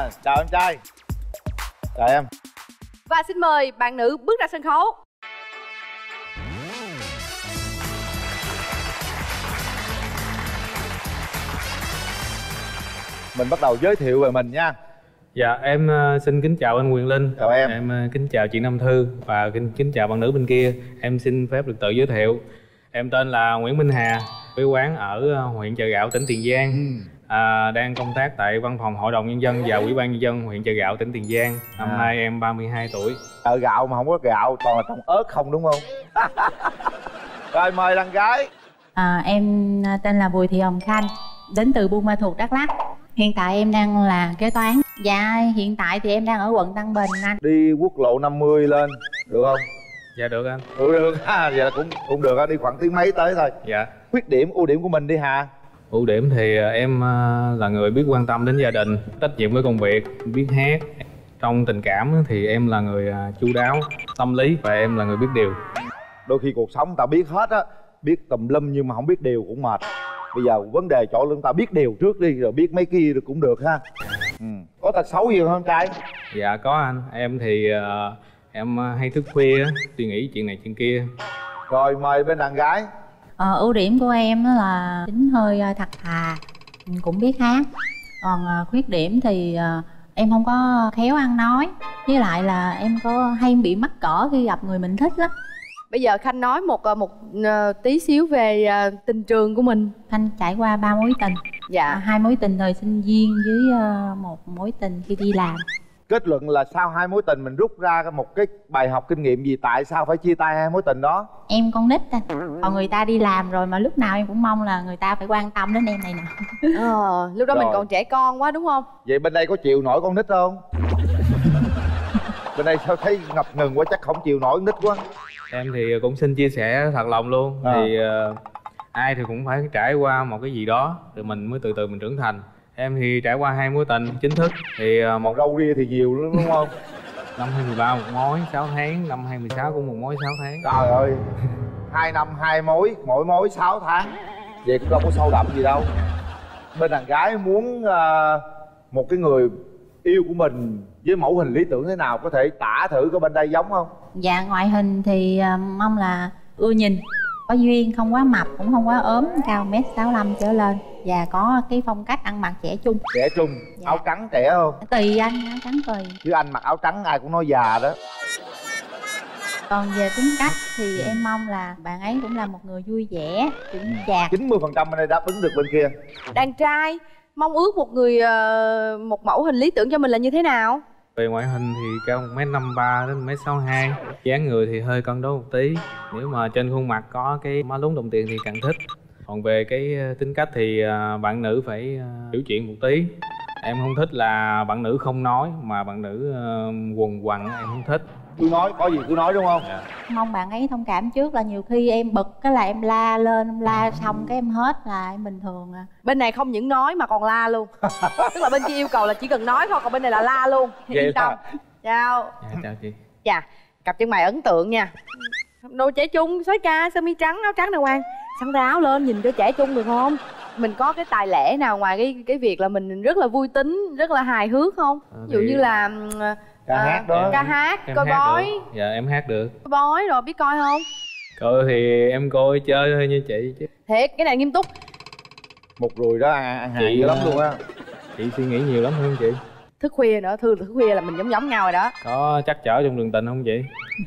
Chào em trai. Chào em. Và xin mời bạn nữ bước ra sân khấu. Mình bắt đầu giới thiệu về mình nha. Dạ, em xin kính chào anh Quyền Linh. Chào em. Em kính chào chị Nam Thư và kính chào bạn nữ bên kia. Em xin phép được tự giới thiệu. Em tên là Nguyễn Minh Hà, quê quán ở huyện Chợ Gạo, tỉnh Tiền Giang. Đang công tác tại Văn phòng Hội đồng Nhân dân và Ủy ban Nhân dân huyện Chợ Gạo, tỉnh Tiền Giang. Năm nay em 32 tuổi. Chợ gạo mà không có gạo, toàn là trồng ớt không đúng không? Rồi mời đàn gái. Em tên là Bùi Thị Hồng Khanh, đến từ Buôn Ma Thuột, Đắk Lắk. Hiện tại em đang là kế toán. Dạ, hiện tại thì em đang ở quận Tân Bình anh. Đi quốc lộ 50 lên, được không? Dạ được anh. Được. Vậy là cũng được á, đi khoảng tiếng mấy tới thôi. Dạ. Khuyết điểm, ưu điểm của mình đi Hà. Ưu điểm thì em là người biết quan tâm đến gia đình, trách nhiệm với công việc, biết hát. Trong tình cảm thì em là người chu đáo, tâm lý và em là người biết điều. Đôi khi cuộc sống ta biết hết á, biết tùm lum nhưng mà không biết điều cũng mệt. Bây giờ vấn đề chỗ chúng ta biết điều trước đi rồi biết mấy kia cũng được ha. Có tật xấu gì không trai? Dạ có anh. Em thì em hay thức khuya, suy nghĩ chuyện này chuyện kia. Rồi mời bên đàn gái. Ưu điểm của em đó là tính hơi thật thà, cũng biết hát. Còn khuyết điểm thì em không có khéo ăn nói. Với lại là em có hay bị mắc cỡ khi gặp người mình thích lắm. Bây giờ Khanh nói một tí xíu về tình trường của mình. Khanh trải qua 3 mối tình. Dạ. 2 mối tình thời sinh viên với một mối tình khi đi làm. Kết luận là sau 2 mối tình mình rút ra một cái bài học kinh nghiệm gì, tại sao phải chia tay 2 mối tình đó? Em con nít anh, còn người ta đi làm rồi mà lúc nào em cũng mong là người ta phải quan tâm đến em này nè. Lúc đó Rồi. mình còn trẻ con quá đúng không? Vậy bên đây có chịu nổi con nít không? Bên đây sao thấy ngập ngừng quá, chắc không chịu nổi con nít quá. Em thì cũng xin chia sẻ thật lòng luôn. Thì ai thì cũng phải trải qua một cái gì đó rồi mình mới từ từ mình trưởng thành. Em thì trải qua 2 mối tình chính thức. Thì Một râu ria thì nhiều lắm đúng không? năm 2013 một mối 6 tháng, năm 2016 cũng một mối 6 tháng. Trời ơi, 2 năm 2 mối, mỗi mối 6 tháng. Vậy cũng đâu có sâu đậm gì đâu. Bên đàn gái muốn một cái người yêu của mình với mẫu hình lý tưởng thế nào, có thể tả thử có bên đây giống không? Dạ, ngoại hình thì mong là ưa nhìn, có duyên, không quá mập cũng không quá ốm, cao 1m65 trở lên và có cái phong cách ăn mặc trẻ trung. Trẻ trung. Dạ. Áo trắng trẻ không? Tùy anh, áo trắng tùy. Chứ anh mặc áo trắng ai cũng nói già đó. Còn về tính cách thì em mong là bạn ấy cũng là một người vui vẻ, chững chạc. 90% bên đây đáp ứng được bên kia. Đàn trai mong ước một người một mẫu hình lý tưởng cho mình là như thế nào? Về ngoại hình thì cao 1m53 đến 1m62. Dáng người thì hơi cân đối một tí. Nếu mà trên khuôn mặt có cái má lún đồng tiền thì càng thích. Còn về cái tính cách thì bạn nữ phải hiểu chuyện một tí. Em không thích là bạn nữ không nói, mà bạn nữ quần quằn em không thích. Cứ nói, có gì cứ nói đúng không? Dạ. Mong bạn ấy thông cảm trước, là nhiều khi em bực cái là em la lên, em la xong cái em hết là em bình thường à. Bên này không những nói mà còn la luôn. Tức là bên kia yêu cầu là chỉ cần nói thôi, còn bên này là la luôn. Vậy Yên tâm. là- Chào. Dạ, chào chị. Dạ, cặp chân mày ấn tượng nha. Đồ trẻ trung, xoái ca, sơ mi trắng, áo trắng đàng hoàng. Sắn ra áo lên nhìn cho trẻ trung được không? Mình có cái tài lẻ nào ngoài cái việc là mình rất là vui tính, rất là hài hước không? Ví dụ như là Ca hát đó. ca hát, Em coi hát bói, được. Dạ em hát được. coi bói rồi biết coi không? Coi thì em coi chơi thôi như chị chứ. Thiệt, cái này nghiêm túc. Một rùi đó ăn hàng Chị dữ lắm luôn á. Chị suy nghĩ nhiều lắm không chị? Thức khuya nữa, thức khuya là mình giống giống nhau rồi đó. Có chắc chở trong đường tình không chị?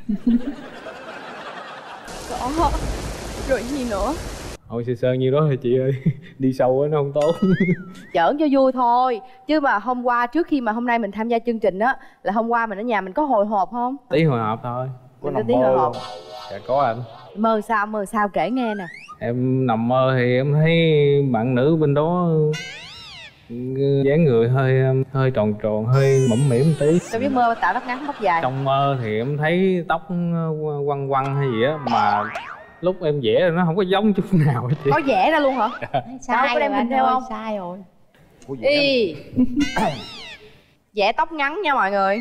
Có. Rồi gì nữa? Thôi sơ sơ nhiêu đó thôi chị ơi. Đi sâu á nó không tốt. Giỡn cho vui thôi. Chứ mà hôm qua, trước khi mà hôm nay mình tham gia chương trình á, là hôm qua mình ở nhà mình có hồi hộp không? Tí hồi hộp thôi. Có Mình nằm có tí hồi mơ hộp. không? Dạ có anh. Mơ sao kể nghe nè. Em nằm mơ thì em thấy bạn nữ bên đó dáng người hơi tròn tròn, hơi mũm mĩm một tí. Sao biết mơ tạo tóc ngắn tóc dài? Trong mơ thì em thấy tóc quăng quăng hay gì á, mà lúc em vẽ nó không có giống chút nào hết chị. Có vẽ ra luôn hả? Sai có đem rồi hình anh theo ơi, không? sai rồi. Có gì Y vẽ tóc ngắn nha mọi người.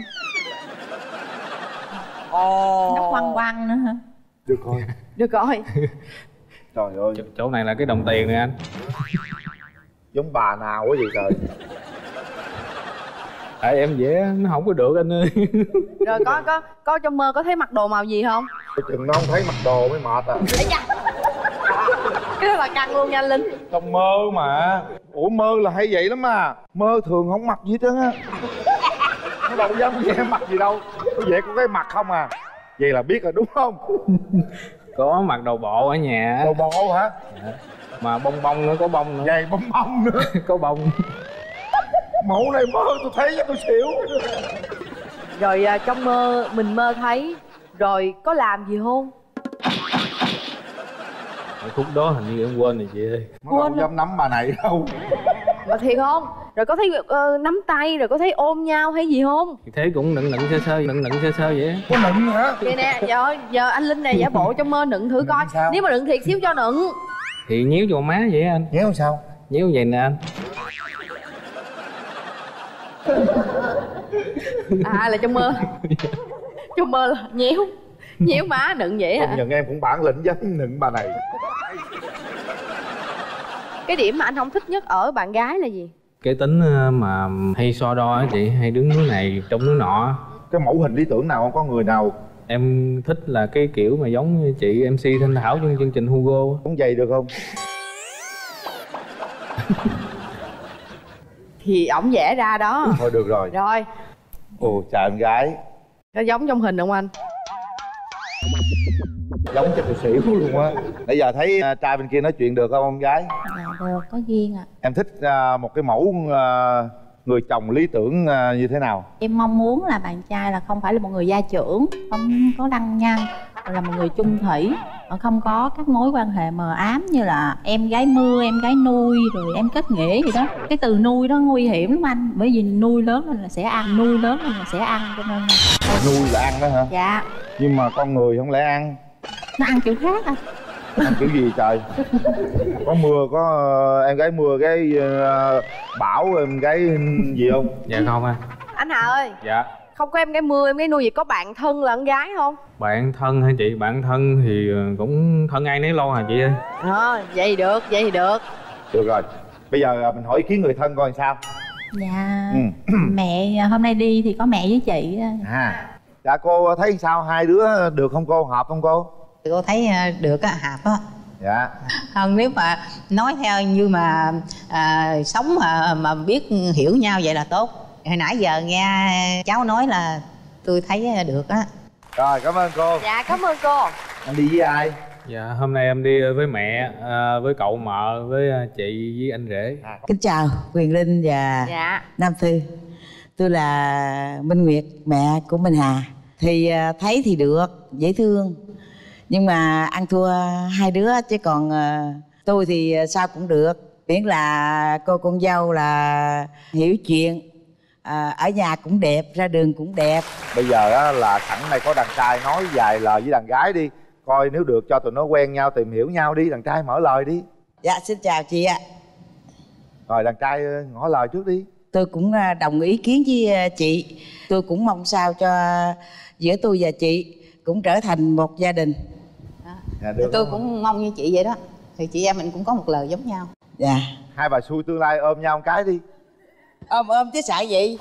Nó quăng quăng nữa hả? được coi. Được rồi. Trời ơi, Chỗ này là cái đồng tiền này anh. giống bà nào quá vậy trời. Tại em vẽ nó không có được anh ơi. Rồi có trong mơ có thấy mặc đồ màu gì không? Chừng nó không thấy mặc đồ mới mệt à. Cái đó là căng luôn nha anh Linh. Trong mơ mà. Ủa mơ là hay vậy lắm mà. Mơ thường không mặc gì hết trơn á. Nó đâu dám vẽ mặc gì đâu. Nó vẽ có cái mặt không à. Vậy là biết rồi đúng không? Có mặc đồ bộ ở nhà. Đồ bộ hả? Dạ. Mà bông bông nữa, có bông nữa. Vậy bông bông nữa. Có bông. Mẫu này mơ tôi thấy tôi xỉu. Rồi trong mơ mình mơ thấy rồi có làm gì không? Khúc đó hình như em quên rồi chị ơi. Nó đâu dám nắm bà này đâu. Mà thiệt không? Rồi có thấy nắm tay rồi có thấy ôm nhau hay gì không? Thì thế cũng nựng sơ sơ, nựng sơ sơ vậy. Có nựng hả? Vậy nè, giờ anh Linh này giả bộ trong mơ nựng thử coi. Sao? Nếu mà nựng thiệt xíu cho nựng. Thì nhéo vô má vậy anh. Nhéo sao? Nhéo vậy nè anh. À là trong mơ. Trong mơ là nhéo má nựng vậy hả? Công nhận em cũng bản lĩnh dám nựng bà này. Cái điểm mà anh không thích nhất ở bạn gái là gì? Cái tính mà hay so đo á chị, hay đứng núi này trông núi nọ. Cái mẫu hình lý tưởng nào không? Có người nào Em thích là cái kiểu mà giống như chị MC Thanh Thảo trong chương trình Hugo. cũng vậy được không? Thì ổng vẽ ra đó. Thôi được rồi. Rồi. Ồ chào em gái. Có giống trong hình không anh? Giống cho tôi xỉu luôn á. Nãy giờ thấy trai bên kia nói chuyện được không em gái? Dạ được, có duyên ạ. Em thích một cái mẫu người chồng lý tưởng như thế nào? Em mong muốn là bạn trai là không phải là một người gia trưởng, không có lăng nhăng, mà là một người chung thủy, không có các mối quan hệ mờ ám như là em gái mưa, em gái nuôi, rồi em kết nghĩa gì đó. Cái từ nuôi đó nguy hiểm lắm anh, bởi vì nuôi lớn lên là sẽ ăn, nuôi lớn lên là sẽ ăn, cho nên là... Nuôi là ăn đó hả? Dạ. Nhưng mà con người không lẽ ăn? Nó ăn kiểu khác anh. Ăn kiểu gì trời? Có mưa, có em gái mưa cái Bảo em gái gì không? Dạ không anh. Anh Hà ơi. Dạ. Không có em gái mưa, em gái nuôi gì, có bạn thân là con gái không? Bạn thân hả chị? Bạn thân thì cũng thân ai nấy lo hả chị ơi. Vậy thì được, vậy thì được. Được rồi. Bây giờ mình hỏi ý kiến người thân coi sao. Dạ. Mẹ hôm nay đi thì có mẹ với chị. Dạ cô thấy sao, hai đứa được không cô, hợp không cô? Cô thấy được á, hợp á. Dạ. Không, nếu mà nói theo như mà sống mà biết hiểu nhau vậy là tốt. Hồi nãy giờ nghe cháu nói là tôi thấy được á. Rồi cảm ơn cô. Dạ cảm ơn cô. Anh đi với ai? Dạ hôm nay em đi với mẹ, với cậu mợ, với chị với anh rể. Kính chào Quyền Linh và Dạ. Nam Thư. Tôi là Minh Nguyệt, mẹ của Minh Hà. Thì thấy thì được, dễ thương. Nhưng mà ăn thua hai đứa, chứ còn tôi thì sao cũng được. Miễn là cô con dâu là hiểu chuyện, ở nhà cũng đẹp, ra đường cũng đẹp. Bây giờ á, là sẵn này có đàn trai nói vài lời với đàn gái đi. Coi nếu được cho tụi nó quen nhau, tìm hiểu nhau đi. Đàn trai mở lời đi. Dạ xin chào chị ạ. Rồi đàn trai ngỏ lời trước đi. Tôi cũng đồng ý kiến với chị. Tôi cũng mong sao cho giữa tôi và chị cũng trở thành một gia đình. Dạ, được Tôi không? cũng mong như chị vậy đó. Thì chị em mình cũng có một lời giống nhau. Dạ. Hai bà xui tương lai ôm nhau một cái đi. Ôm chứ sợ gì.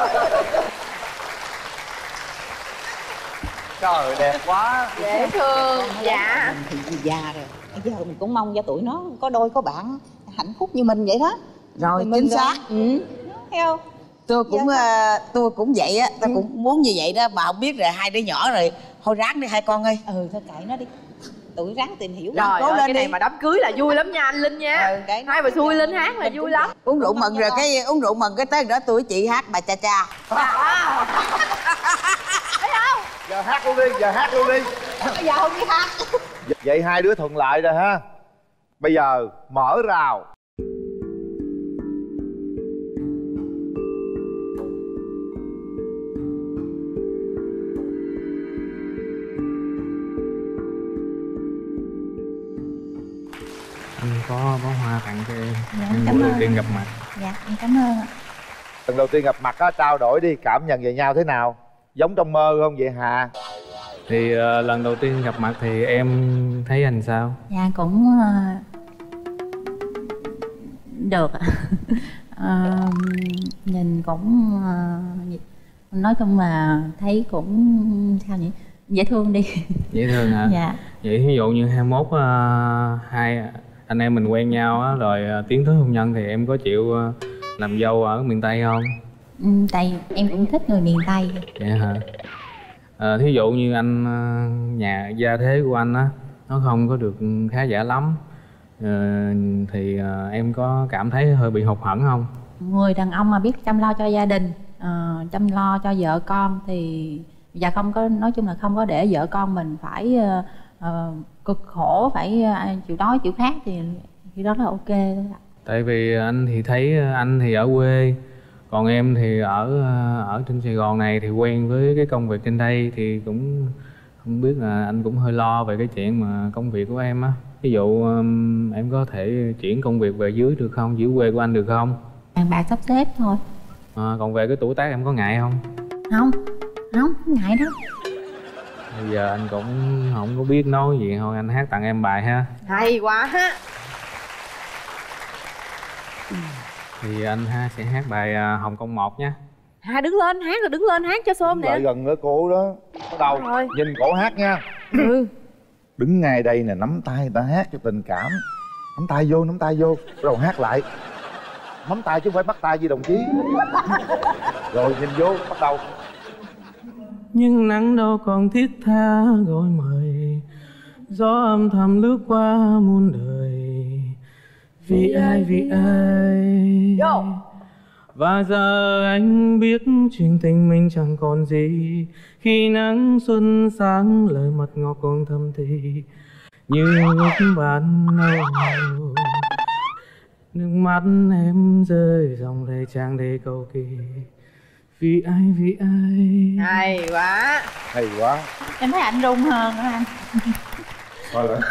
Trời ơi, đẹp quá. Dễ thương. Dạ. Mình thì già rồi, bây giờ mình cũng mong cho tụi nó có đôi có bạn hạnh phúc như mình vậy đó. Rồi chính xác. Thấy không? Tôi cũng vậy á, tôi cũng muốn như vậy đó, mà không biết rồi hai đứa nhỏ rồi, thôi ráng đi hai con ơi. Thôi kệ nó đi, tụi ráng tìm hiểu. Rồi, cố lên cái đi. này mà đám cưới là vui lắm nha anh Linh nha. Hai bà xui lên hát là vui lắm. Uống rượu mừng rồi uống rượu mừng cái tới đó tôi với chị hát bà cha cha. Thấy không? Giờ hát luôn đi, giờ hát luôn đi. Bây giờ không đi hát. Vậy hai đứa thuận lợi rồi ha. Bây giờ mở rào. Anh có bó hoa tặng cho em. Dạ, Em cảm buổi đầu ơn. tiên gặp mặt. Dạ em cảm ơn ạ. Lần đầu tiên gặp mặt á, trao đổi đi, cảm nhận về nhau thế nào? Giống trong mơ không vậy Hà? Thì lần đầu tiên gặp mặt thì em thấy anh sao? Dạ cũng được ạ. Nhìn cũng nói chung là thấy cũng sao nhỉ, dễ thương đi. Dễ thương hả? Dạ. Vậy ví dụ như 21 hai anh em mình quen nhau á, rồi tiến tới hôn nhân thì em có chịu làm dâu ở miền Tây không? Tại em cũng thích người miền Tây. Vậy hả? Thí dụ như anh nhà gia thế của anh á nó không có được khá giả lắm, thì em có cảm thấy hơi bị hụt hẫng không? Người đàn ông mà biết chăm lo cho gia đình, chăm lo cho vợ con thì không có, nói chung là không có để vợ con mình phải cực khổ, phải chịu đói chịu khát thì khi đó là ok thôi ạ. Tại vì anh thì thấy anh thì ở quê, còn em thì ở trên Sài Gòn này thì quen với cái công việc trên đây, thì cũng không biết là anh cũng hơi lo về cái chuyện mà công việc của em á. Ví dụ em có thể chuyển công việc về dưới được không, dưới quê của anh được không? Bàn bạc sắp xếp thôi. Còn về cái tuổi tác em có ngại không? Không ngại đâu. Bây giờ anh cũng không có biết nói gì, thôi anh hát tặng em bài ha. Hay quá ha. Thì anh sẽ hát bài Hồng Kông 1 nhé. Đứng lên hát, rồi đứng lên hát cho xôm nè. Lại gần ở cổ đó. Bắt đầu rồi. Nhìn cổ hát nha. Đứng ngay đây nè, nắm tay người ta hát cho tình cảm. Nắm tay vô, bắt đầu hát lại. Nắm tay chứ không phải bắt tay với đồng chí. Rồi nhìn vô, bắt đầu. Nhưng nắng đâu còn thiết tha gọi mời, gió âm thầm lướt qua muôn đời. Vì ai Vô. Và giờ anh biết chuyện tình mình chẳng còn gì, khi nắng xuân sáng lời mật ngọt còn thầm thì như lúc ban đầu. Nước mắt em rơi dòng lệ tràn đầy cầu kỳ. Vì ai Hay quá. Hay quá. Em thấy anh rung hơn đó anh. Thôi rồi.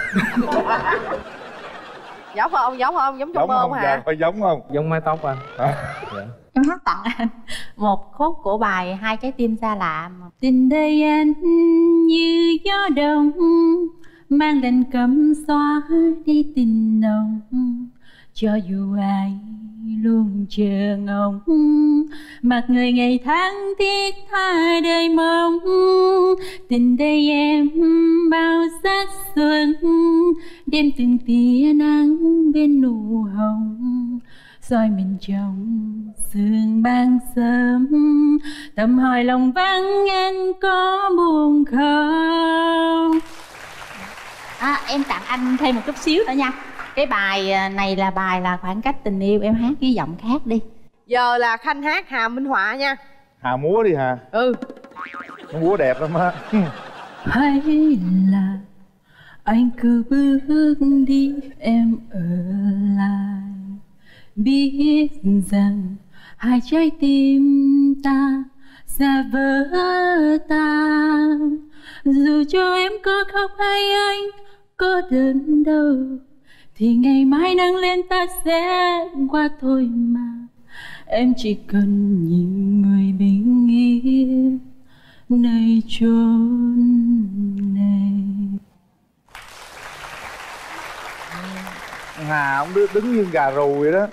Giống không? Giống trong mơ không hả? Phải giống không? giống mái tóc anh. Dạ. Em hát tặng anh một khúc của bài Hai Trái Tim Xa Lạ. Tình đây anh như gió đông, mang lên cấm xóa đi tình nồng. Cho dù ai luôn chờ ngóng, mặc người ngày tháng thiết tha đời mong. Tình đây em bao sắc xuân, đêm từng tia nắng bên nụ hồng. Soi mình trong sương ban sớm, tâm hỏi lòng vắng anh có buồn không? Em tặng anh thêm một chút xíu nữa nha. Cái bài này là bài là Khoảng Cách Tình Yêu, em hát với giọng khác đi. Giờ là Khanh hát, Hà minh họa nha. Hà múa đi Hà. Nó múa đẹp lắm á. Hay là anh cứ bước đi em ở lại, biết rằng hai trái tim ta sẽ vỡ tan. Dù cho em có khóc hay anh có đớn đau, thì ngày mai nắng lên ta sẽ qua thôi mà. Em chỉ cần nhìn người bình yên nơi chốn này. Hà ông đứng như gà rù vậy đó.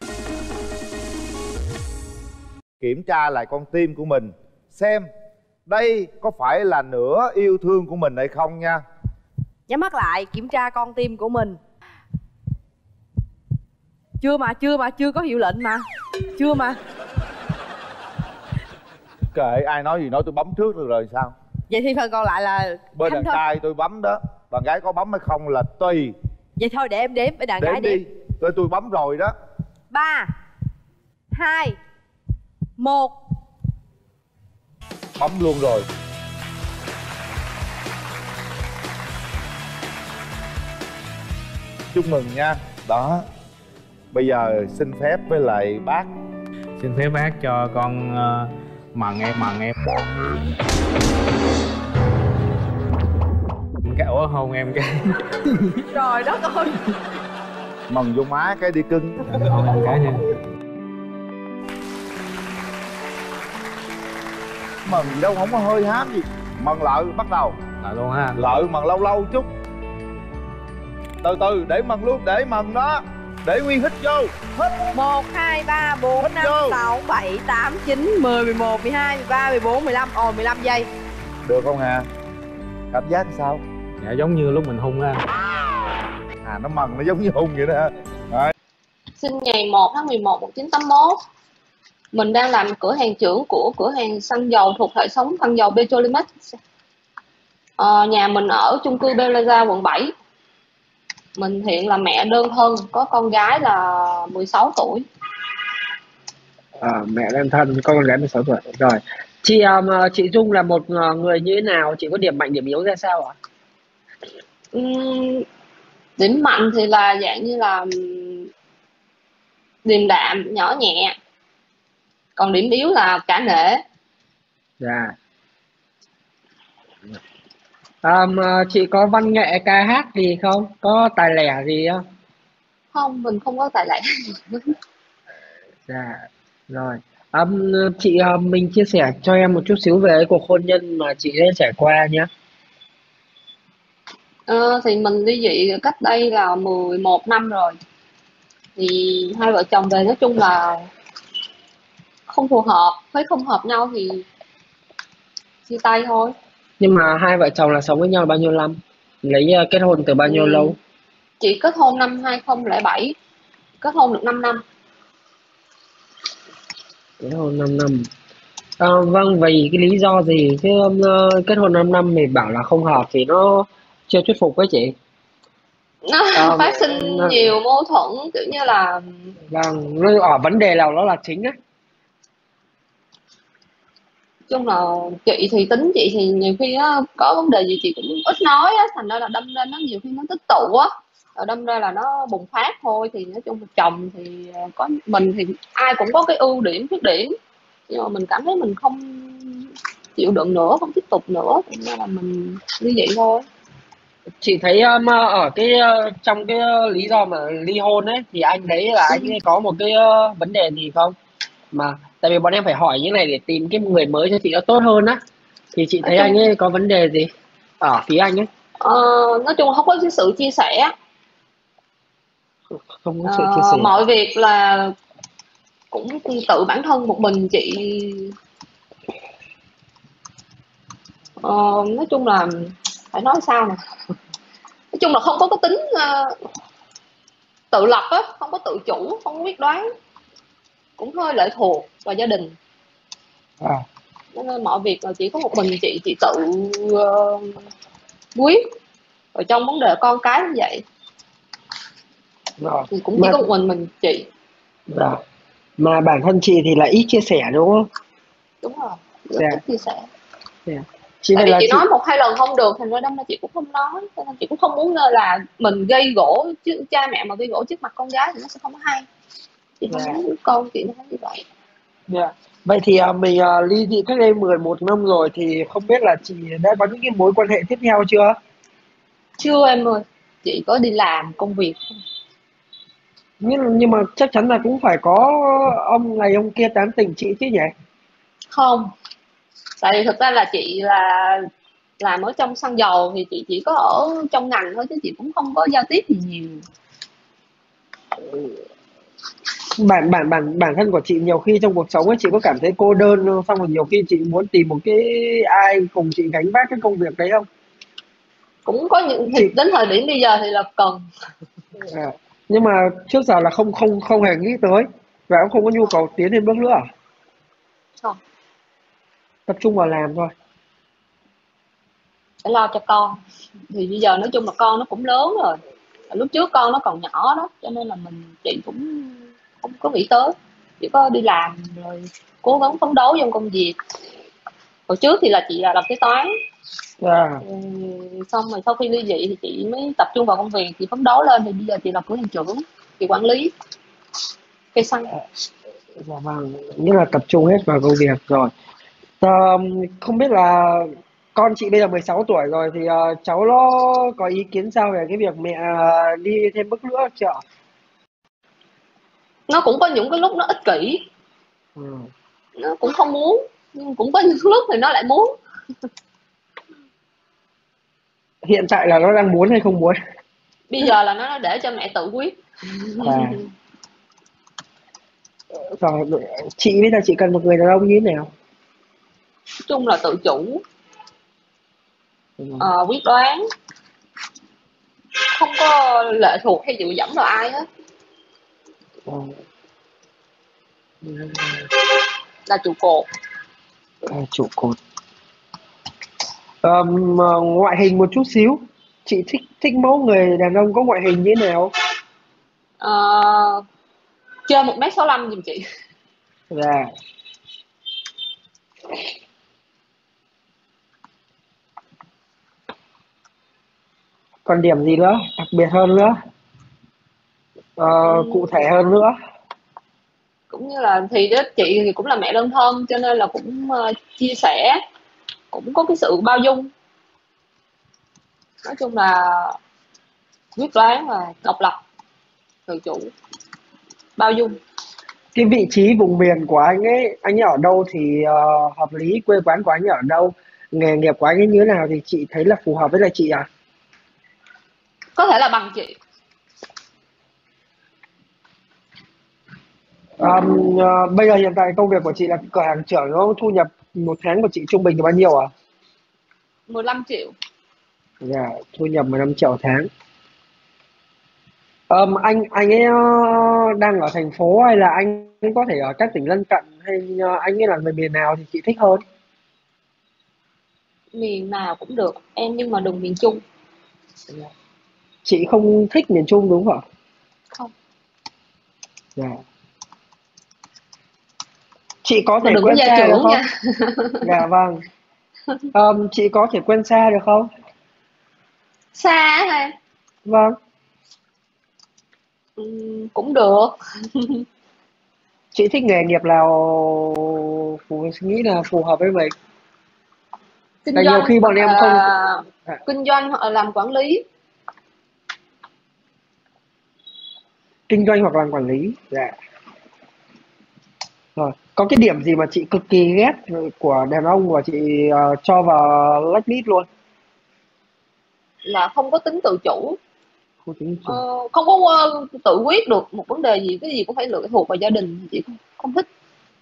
Kiểm tra lại con tim của mình, xem đây có phải là nửa yêu thương của mình hay không nha. Nhắm mắt lại, kiểm tra con tim của mình. Chưa có hiệu lệnh mà. Chưa mà. Kệ ai nói gì nói, tôi bấm trước được rồi sao? Vậy thì phần còn lại là bên đàn thôi. trai tôi bấm đó, đàn gái có bấm hay không là tùy. Vậy thôi để em đếm, với đàn gái đi. Tôi bấm rồi đó. 3 2 1. Bấm luôn rồi. Chúc mừng nha. Đó. Bây giờ xin phép với lại bác. Xin phép bác cho con mần em. Cái ủa hôn em cái. Trời đất ơi. Mần vô má cái đi cưng. Hôn em cái nha. Mần gì đâu, không có hơi hám gì. Mần lợ, bắt đầu. Lợ luôn ha. Lợ mần lâu chút. Từ từ để mần luôn, để mần đó. Để Nguyên hít vô. Hít. 1, 2, 3, 4, Hít 5, vô. 6, 7, 8, 9, 10, 11, 12, 13, 14, 15. Ồ, 15 giây. Được không Hà? Cảm giác sao? Dạ giống như lúc mình hung á. Hà nó mần nó giống như hung vậy đó ha. Rồi. Sinh ngày 1 tháng 11 1981. Mình đang làm cửa hàng trưởng của cửa hàng xăng dầu thuộc hệ thống xăng dầu Petrolimex. Nhà mình ở chung cư Belaza quận 7. Mình hiện là mẹ đơn thân, có con gái là 16 tuổi. Mẹ đơn thân, có con gái 16 tuổi. Rồi. Chị Dung là một người như thế nào? Chị có điểm mạnh điểm yếu ra sao ạ? Điểm mạnh thì là dạng như là điềm đạm, nhỏ nhẹ. Còn điểm yếu là cả nể. Dạ. Chị có văn nghệ ca hát gì không? Có tài lẻ gì không? Không, mình không có tài lẻ. Dạ. Rồi. Mình chia sẻ cho em một chút xíu về cuộc hôn nhân mà chị đã trải qua nhé. Thì mình ly dị cách đây là 11 năm rồi. Thì hai vợ chồng về nói chung là không phù hợp, thấy không hợp nhau thì chia tay thôi. Nhưng mà hai vợ chồng là sống với nhau bao nhiêu năm? Kết hôn từ bao nhiêu lâu? Chị kết hôn năm 2007, kết hôn được 5 năm. Kết hôn 5 năm. Vâng, vì cái lý do gì chứ kết hôn 5 năm thì bảo là không hợp thì nó chưa thuyết phục với chị. Nó phát sinh nhiều mâu thuẫn kiểu như là Vâng, ở vấn đề nào đó là chính á. chung là chị thì tính chị thì nhiều khi á, có vấn đề gì chị cũng ít nói á, thành ra là đâm ra nó nhiều khi nó tích tụ á, rồi đâm ra là nó bùng phát thôi. Thì nói chung là chồng thì có mình thì ai cũng có cái ưu điểm khuyết điểm, nhưng mà mình cảm thấy mình không chịu đựng nữa, không tiếp tục nữa, nên là mình như vậy thôi. Chị thấy ở trong cái lý do mà ly hôn ấy thì anh đấy là anh ấy có một cái vấn đề gì không? Mà tại vì bọn em phải hỏi như này để tìm cái người mới cho chị nó tốt hơn á. Thì chị thấy anh ấy có vấn đề gì ở phía anh ấy? Nói chung là không có cái sự chia sẻ. Không có sự chia sẻ. Mọi việc là cũng tự bản thân một mình chị. Nói chung là phải nói sao nè, nói chung là không có cái tính tự lập á, không có tự chủ, không có quyết đoán, cũng hơi lệ thuộc vào gia đình. Nên mọi việc là chỉ có một mình chị tự quyết. Rồi trong vấn đề con cái cũng vậy. Rồi. Thì cũng chỉ có một mình chị. Rồi. Mà bản thân chị thì là ít chia sẻ đúng không? Đúng rồi, rất ít chia sẻ. Tại vì chị nói 1-2 lần không được, thành ra đâm ra chị cũng không nói. Cho nên chị cũng không muốn là mình gây gổ chứ cha mẹ mà gây gổ trước mặt con gái thì nó sẽ không có hay. Chị không muốn con chị nó như vậy. Vậy thì mình ly dị cách đây 11 năm rồi thì không biết là chị đã có những cái mối quan hệ tiếp theo chưa? Chưa em ơi, chị có đi làm công việc. Nhưng mà chắc chắn là cũng phải có ông này ông kia tán tỉnh chị chứ nhỉ? Không, tại vì thực ra là chị là làm ở trong xăng dầu thì chị chỉ có ở trong ngành thôi chứ chị cũng không có giao tiếp gì nhiều. Bản thân của chị nhiều khi trong cuộc sống ấy chị có cảm thấy cô đơn không? Xong rồi nhiều khi chị muốn tìm một cái ai cùng chị gánh vác cái công việc đấy không? Cũng có những đến thời điểm bây giờ thì là cần. Nhưng mà trước giờ là không hề nghĩ tới và cũng không có nhu cầu tiến thêm bước nữa à? Không. Tập trung vào làm thôi. Để lo cho con. Thì bây giờ nói chung là con nó cũng lớn rồi. Lúc trước con nó còn nhỏ đó, cho nên là chị cũng không có nghĩ tới, chỉ có đi làm rồi cố gắng phấn đấu trong công việc. Hồi trước thì là chị là làm kế toán. Xong rồi sau khi ly dị thì chị mới tập trung vào công việc, chị phấn đấu lên thì bây giờ chị làm cửa hàng trưởng, chị quản lý cây xăng. Vâng, nghĩa là tập trung hết vào công việc rồi. Không biết là con chị bây giờ 16 tuổi rồi thì cháu nó có ý kiến sao về cái việc mẹ đi thêm bước nữa chưa? Nó cũng có những cái lúc nó ích kỷ, nó cũng không muốn, nhưng cũng có những lúc thì nó lại muốn. Hiện tại là nó đang muốn hay không muốn? Bây giờ là nó để cho mẹ tự quyết. À, rồi chị bây giờ chị cần một người đàn ông như thế nào? Nói chung là tự chủ, Ừ. quyết đoán, không có lệ thuộc hay dựa dẫm vào ai hết, Ờ, là trụ cột. trụ cột. Ngoại hình một chút xíu, chị thích thích mẫu người đàn ông có ngoại hình như thế nào? Ờ, trên 1m65 giùm chị. Dạ. Còn điểm gì nữa đặc biệt hơn nữa, cụ thể hơn nữa? Cũng như là thì đó, chị thì cũng là mẹ đơn thân cho nên là cũng chia sẻ, cũng có cái sự bao dung. Nói chung là quyết đoán và độc lập, tự chủ, bao dung. Cái vị trí vùng miền của anh ấy ở đâu thì hợp lý, quê quán của anh ấy ở đâu, nghề nghiệp của anh ấy như thế nào thì chị thấy là phù hợp với lại chị à? Có thể là bằng chị. Bây giờ hiện tại công việc của chị là cửa hàng trưởng, nó thu nhập một tháng của chị trung bình là bao nhiêu à? 15 triệu. Dạ, thu nhập 15 triệu tháng. Anh ấy đang ở thành phố hay là anh ấy có thể ở các tỉnh lân cận, hay anh ấy là người miền nào thì chị thích hơn? Miền nào cũng được em, nhưng mà đừng miền Trung. Chị không thích miền Trung đúng không ạ? Không. Dạ. Chị có Mà thể đừng có quen gia xa được trưởng không? nha. Dạ vâng. Chị có thể quen xa được không? Xa ha. Vâng. Cũng được. Chị thích nghề nghiệp nào, nghĩ là phù hợp với mình? Kinh Là nhiều doanh khi bọn hoặc em không. là À, kinh doanh hoặc là làm quản lý. kinh doanh hoặc làm quản lý. Dạ. Rồi. Có cái điểm gì mà chị cực kỳ ghét của đàn ông và chị cho vào blacklist luôn? Là không có tính tự chủ, Không tính chủ. không có tự quyết được một vấn đề gì, cái gì cũng phải lệ thuộc vào gia đình, chị không thích.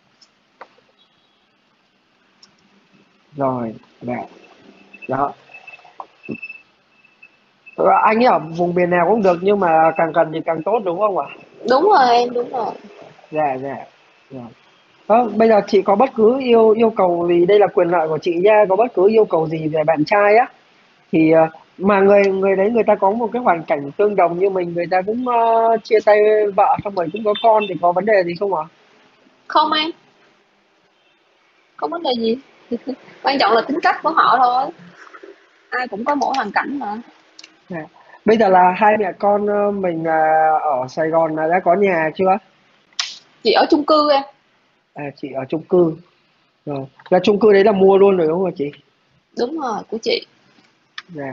Rồi. Dạ. Đó. Anh ấy ở vùng miền nào cũng được nhưng mà càng cần thì càng tốt đúng không ạ? Đúng rồi em, đúng rồi. Dạ dạ. Rồi. Bây giờ chị có bất cứ yêu cầu gì, đây là quyền lợi của chị nha, có bất cứ yêu cầu gì về bạn trai á thì mà người người đấy người ta có một cái hoàn cảnh tương đồng như mình, người ta cũng chia tay vợ xong rồi cũng có con, thì có vấn đề gì không ạ? Không em, không vấn đề gì. Quan trọng là tính cách của họ thôi, ai cũng có mỗi hoàn cảnh mà. Dạ. Bây giờ là hai mẹ con mình ở Sài Gòn là đã có nhà chưa? Chị ở chung cư em. Chị ở chung cư. Rồi. Là chung cư đấy là mua luôn rồi đúng không chị? Đúng rồi, của chị. Dạ.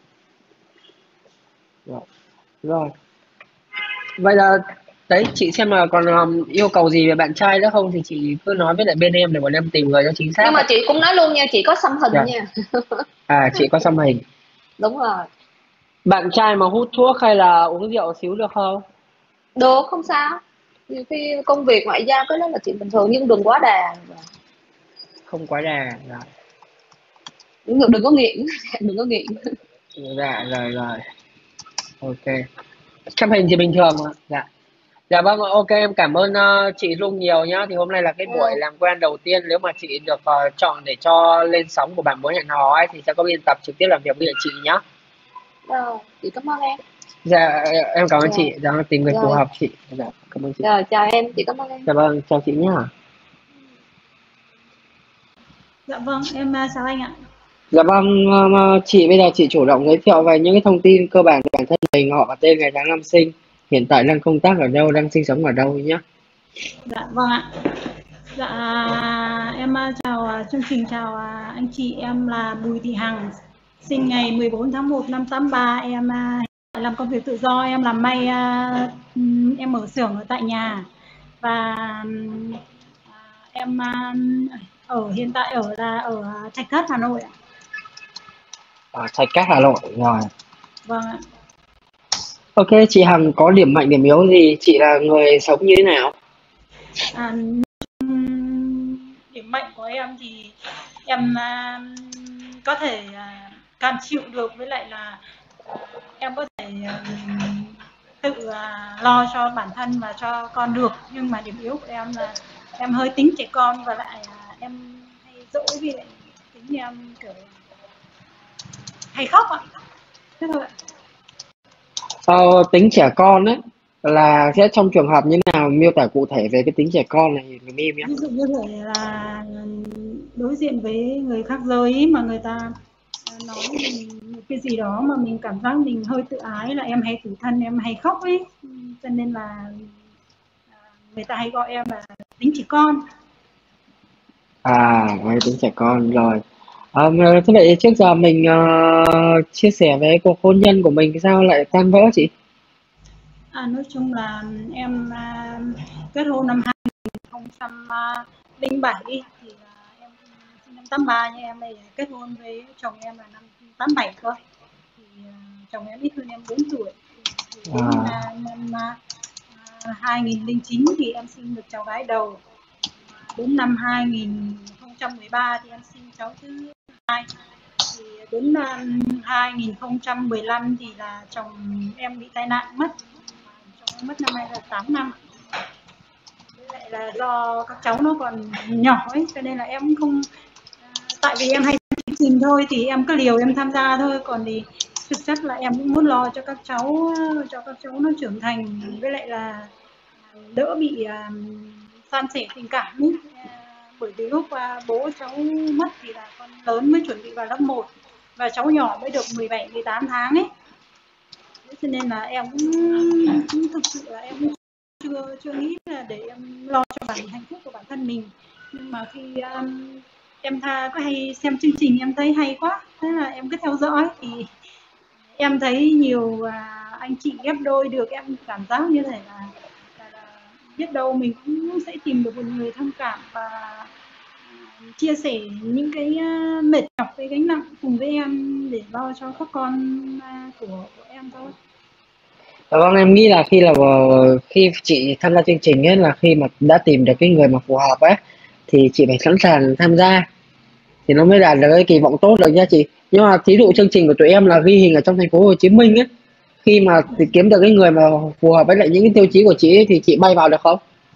Rồi. Rồi. Vậy là đấy, chị xem là còn yêu cầu gì về bạn trai nữa không thì chị cứ nói với lại bên em để bọn em tìm người cho chính xác. Nhưng mà chị cũng nói luôn nha, chị có xăm hình Dạ. nha. Chị có xăm hình. Đúng rồi. Bạn trai mà hút thuốc hay là uống rượu xíu được không? Được, không sao. Nhiều khi công việc ngoại giao cái đó là chuyện bình thường, nhưng đừng quá đà. Không quá đà. Dạ. Đừng có nghiện. Đừng có nghiện. Dạ rồi rồi. Ok. Xăm hình thì bình thường mà. Dạ. Dạ vâng, ok, em cảm ơn chị Dung nhiều nhá. Thì hôm nay là cái buổi làm quen đầu tiên, nếu mà chị được chọn để cho lên sóng của Bạn Muốn Hẹn Hò ấy thì sẽ có biên tập trực tiếp làm việc với chị nhá. Rồi, chị cảm ơn em. Dạ, em cảm ơn Dạ. chị, đang tìm người phù Rồi. hợp chị. Dạ, cảm ơn chị. Rồi, chào em, chị cảm ơn em. Dạ vâng, chào chị nhá. Dạ vâng, em chào anh ạ. Dạ vâng, chị bây giờ chị chủ động giới thiệu về những cái thông tin cơ bản của bản thân mình, họ, tên, ngày tháng năm sinh, hiện tại đang công tác ở đâu, đang sinh sống ở đâu nhé. Dạ vâng ạ. Dạ em chào chương trình, chào anh chị, em là Bùi Thị Hằng, sinh ngày 14 tháng 1 năm 83, em làm công việc tự do, em làm may, em mở xưởng ở tại nhà và em hiện tại ở Thạch Thất, Hà Nội ạ. Ở Thạch Cát, Hà Nội, rồi. Vâng ạ. Ok, chị Hằng có điểm mạnh điểm yếu gì? Chị là người sống như thế nào? À, điểm mạnh của em thì em có thể cam chịu được, với lại là em có thể tự lo cho bản thân và cho con được. Nhưng mà điểm yếu của em là em hơi tính trẻ con, và lại em hay dỗi, vì lại tính em kiểu hay khóc ạ. Thế thôi ạ. Tính trẻ con ấy là sẽ trong trường hợp như nào, miêu tả cụ thể về cái tính trẻ con này dùm em nhé. Ví dụ như vậy là đối diện với người khác giới ý, mà người ta nói mình một cái gì đó mà mình cảm giác mình hơi tự ái, là em hay tủi thân, em hay khóc ấy. Cho nên là người ta hay gọi em là tính trẻ con. Với tính trẻ con rồi. Thế vậy trước giờ mình chia sẻ về cuộc hôn nhân của mình sao lại tan vỡ chị? Nói chung là em kết hôn năm 2007 thì em sinh năm 83, nhưng em này kết hôn với chồng em là năm 87 cơ. Thì chồng em ít hơn em 4 tuổi. Thì đến năm 2009 thì em sinh được cháu gái đầu. Đến năm 2013 thì em sinh cháu thứ hai. Thì đến năm 2015 thì là chồng em bị tai nạn mất. Chồng em mất năm nay là 8 năm. Với lại là do các cháu nó còn nhỏ ấy, cho nên là em không, tại vì em hay chương trình thôi thì em cứ liều em tham gia thôi, còn thì thực chất là em cũng muốn lo cho các cháu nó trưởng thành, với lại là đỡ bị san sẻ tình cảm ấy. Bởi vì lúc bố cháu mất thì là con lớn mới chuẩn bị vào lớp 1 và cháu nhỏ mới được 17 18 tháng ấy. Thế cho nên là em cũng thực sự là em chưa nghĩ là để em lo cho hạnh phúc của bản thân mình. Nhưng mà khi em có hay xem chương trình em thấy hay quá, thế là em cứ theo dõi thì em thấy nhiều anh chị ghép đôi được, em cảm giác như thế là biết đâu mình cũng sẽ tìm được một người thông cảm và chia sẻ những cái mệt nhọc, cái gánh nặng cùng với em để lo cho các con của em thôi. Vâng, em nghĩ là khi chị tham gia chương trình ấy là khi mà đã tìm được cái người mà phù hợp ấy thì chị phải sẵn sàng tham gia thì nó mới đạt được cái kỳ vọng tốt được nha chị. Nhưng mà thí dụ chương trình của tụi em là ghi hình ở trong thành phố Hồ Chí Minh ấy, khi mà kiếm được cái người mà phù hợp với lại những cái tiêu chí của chị ấy, thì chị bay vào được không?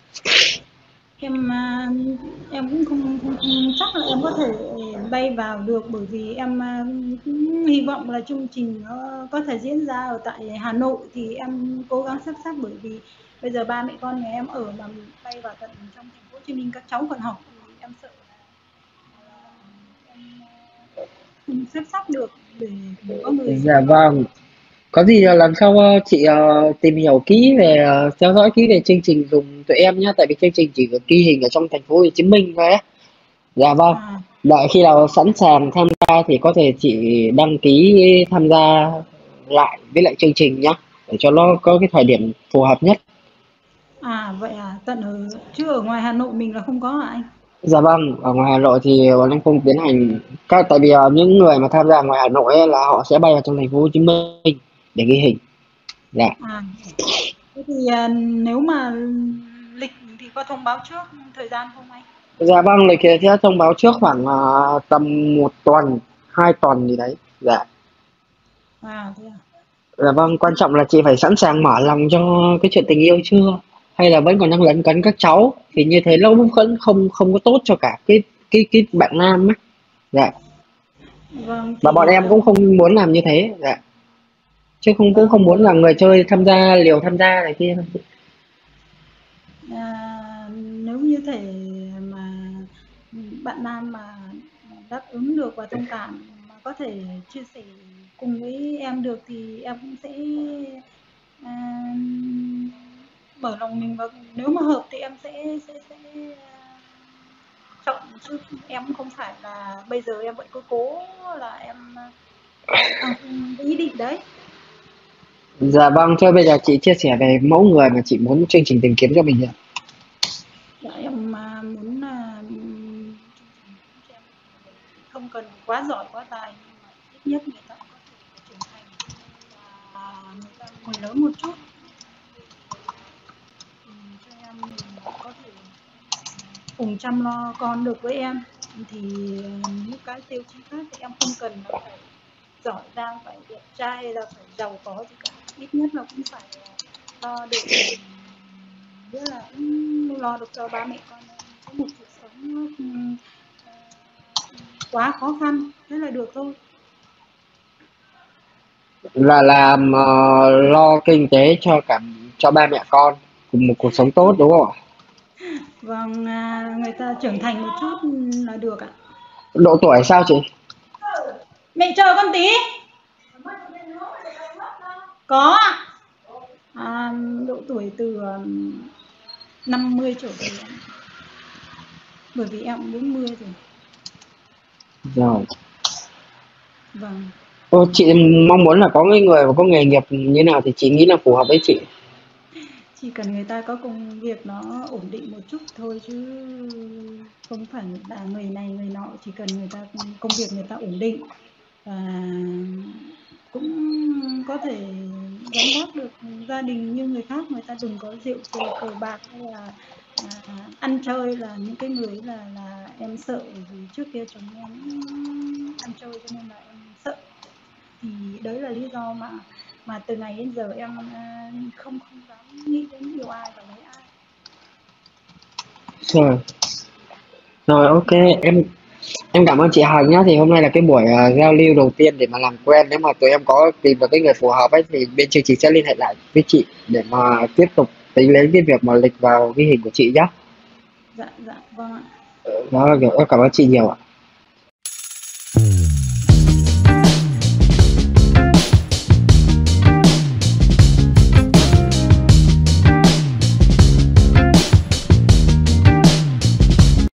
Em cũng không chắc là em có thể bay vào được, bởi vì em cũng hy vọng là chương trình nó có thể diễn ra ở tại Hà Nội, thì em cố gắng sắp xếp, bởi vì bây giờ ba mẹ con nhà em ở mà mình bay vào tận trong thành phố Hồ Chí Minh các cháu còn học thì em sợ là em không xếp sắp được để có người. Dạ vâng. Có gì là lần sau chị tìm hiểu kỹ về theo dõi kỹ về chương trình dùng tụi em nhé, tại vì chương trình chỉ có ghi hình ở trong thành phố Hồ Chí Minh thôi á. Dạ vâng. Đợi khi nào sẵn sàng tham gia thì có thể chị đăng ký tham gia lại với lại chương trình nhé, để cho nó có cái thời điểm phù hợp nhất. Vậy tận chứ ở ngoài Hà Nội mình là không có hả anh? Dạ vâng, ở ngoài Hà Nội thì bọn em không tiến hành tại vì những người mà tham gia ngoài Hà Nội ấy, là họ sẽ bay vào trong thành phố Hồ Chí Minh để ghi hình. Dạ. Thế thì nếu mà lịch thì có thông báo trước thời gian không anh? Dạ vâng, lịch sẽ thông báo trước khoảng tầm 1 tuần, 2 tuần gì đấy. Dạ. Thế à? Dạ vâng, quan trọng là chị phải sẵn sàng mở lòng cho cái chuyện tình yêu chưa? Hay là vẫn còn đang lấn cấn các cháu? Thì như thế nó vẫn không không có tốt cho cả cái bạn nam ấy. Dạ. Vâng. Và bọn em cũng không muốn làm như thế. Dạ. Chứ cũng không muốn là người chơi liều tham gia này kia. Nếu như thể mà bạn nam mà đáp ứng được và thông cảm, mà có thể chia sẻ cùng với em được thì em cũng sẽ mở lòng mình, và nếu mà hợp thì em sẽ chọn, chứ em cũng không phải là bây giờ em vẫn cứ cố là em cái ý định đấy. Dạ vâng, thôi bây giờ chị chia sẻ về mẫu người mà chị muốn chương trình tìm kiếm cho mình ạ. Dạ, em muốn không cần quá giỏi quá tài, nhưng mà ít nhất người ta có thể trưởng thành và người ta người lớn một chút cho em có thể cùng chăm lo con được với em. Thì những cái tiêu chí khác thì em không cần là phải giỏi giang, phải đẹp trai hay là phải giàu có gì cả, ít nhất là cũng phải lo được, nghĩa là cũng lo được cho ba mẹ con có một cuộc sống quá khó khăn, thế là được thôi. Là làm lo kinh tế cho ba mẹ con cùng một cuộc sống tốt đúng không ạ? Vâng, người ta trưởng thành một chút là được ạ. Độ tuổi sao chị? Mẹ chờ con tí. Có ạ. Độ tuổi từ 50 trở về, bởi vì em cũng 40 rồi. Rồi. Vâng. Chị mong muốn là có cái người có nghề nghiệp như nào thì chị nghĩ là phù hợp với chị? Chỉ cần người ta có công việc nó ổn định một chút thôi, chứ không phải là người này người nọ, chỉ cần người ta công việc người ta ổn định và cũng có thể gánh vác được gia đình như người khác. Người ta đừng có rượu chè cờ bạc hay là ăn chơi, là những cái người là em sợ, vì trước kia chồng em ăn chơi cho nên là em sợ. Thì đấy là lý do mà từ ngày đến giờ em không dám nghĩ đến yêu ai và lấy ai. Rồi ok, em cảm ơn chị Hằng nhá. Thì hôm nay là cái buổi giao lưu đầu tiên để mà làm quen. Nếu mà tụi em có tìm được cái người phù hợp ấy thì bên chương trình sẽ liên hệ lại với chị để mà tiếp tục tính đến cái việc mà lịch vào ghi hình của chị nhá. Dạ vâng ạ. Đó, em cảm ơn chị nhiều ạ.